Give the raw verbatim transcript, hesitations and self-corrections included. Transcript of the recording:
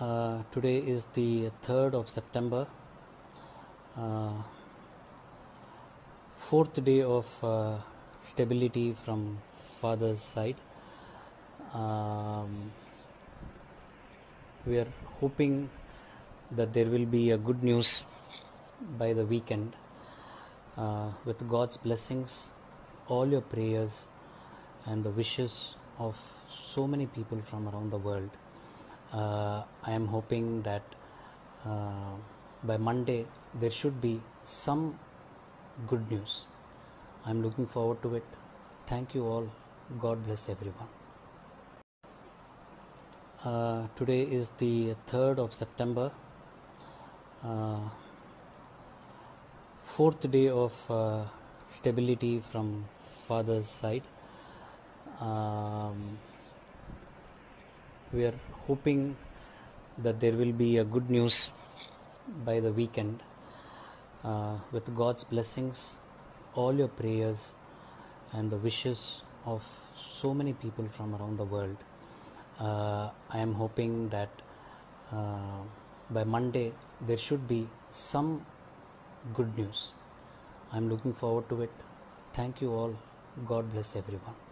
Uh, today is the third of September, uh, fourth day of uh, stability from father's side. Um, we are hoping that there will be a good news by the weekend. Uh, with God's blessings, all your prayers and the wishes of so many people from around the world, uh, I am hoping that uh, by Monday there should be some good news. I am looking forward to it. Thank you all. God bless everyone. Uh, today is the third of September, uh, fourth day of uh, stability from father's side. Um, we are hoping that there will be a good news by the weekend. Uh, with God's blessings, all your prayers and the wishes of so many people from around the world, uh, I am hoping that uh, by Monday there should be some good news. I am looking forward to it. Thank you all. God bless everyone.